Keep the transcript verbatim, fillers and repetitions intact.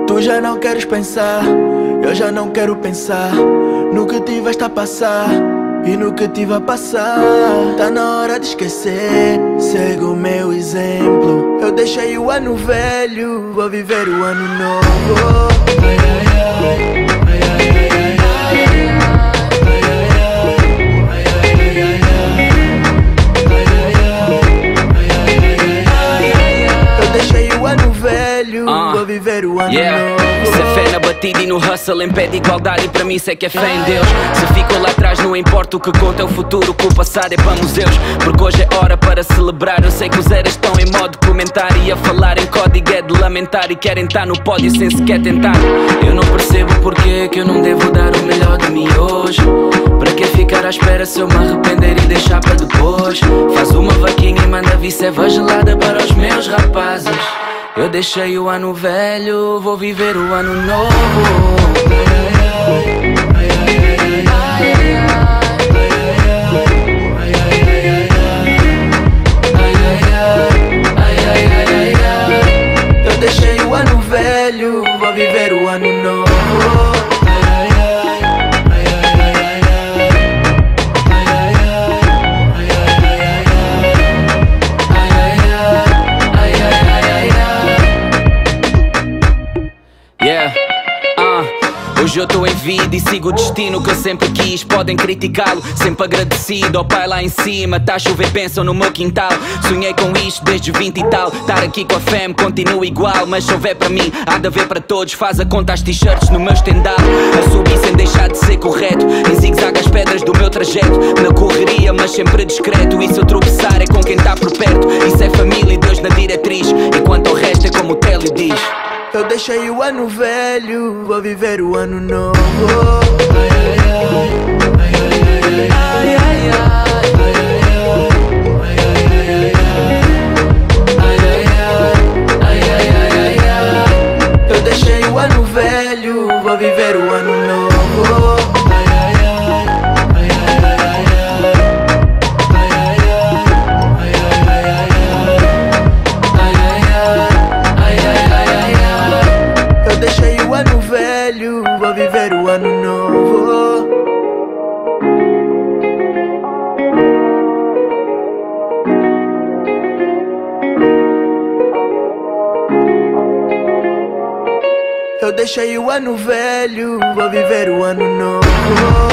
Tu já não queres pensar, eu já não quero pensar no que tiveste a passar e no que tive a passar. Tá na hora de esquecer, segue o meu exemplo. Eu deixei o ano velho, vou viver o ano novo. Ai, ai, ai, ai, ai, ai, ai, ai. Uh, vou viver o ano yeah. novo. Se é fé na batida e no hustle impede igualdade, e para mim isso é que é fé em Deus. Se fico lá atrás não importa o que conta, é o futuro, que o passado é para museus. Porque hoje é hora para celebrar. Eu sei que os eras estão em modo comentário e a falar em código é de lamentar, e querem estar no pódio sem sequer tentar. Eu não percebo porque que eu não devo dar o melhor de mim hoje. Para que ficar à espera se eu me arrepender e deixar para depois? Faz uma vaquinha e manda vir ceva gelada para os meus rapazes. Eu deixei o ano velho, vou viver o ano novo. Eu deixei o ano velho, vou viver o ano novo. Hoje eu tô em vida e sigo o destino que eu sempre quis. Podem criticá-lo, sempre agradecido ao pai lá em cima. Tá a chover, pensam no meu quintal. Sonhei com isto desde vinte e tal. Estar aqui com a fam continua igual, mas se houver para mim, há de haver para todos. Faz a conta às t-shirts no meu estendal. A subir sem deixar de ser correto, em zigue-zague as pedras do meu trajeto. Na correria, mas sempre discreto. E se eu tropeçar é com quem tá por perto. Isso é família e Deus na diretriz. Enquanto ao resto é como o Télio diz. Eu deixei o ano velho, vou viver o ano novo. Ai, ai, ai, ai, ai, ai, ai, ai. Eu deixei o ano velho, vou viver o ano novo. Deixei o ano velho, vou viver o ano novo. Eu deixei o ano velho, vou viver o ano novo.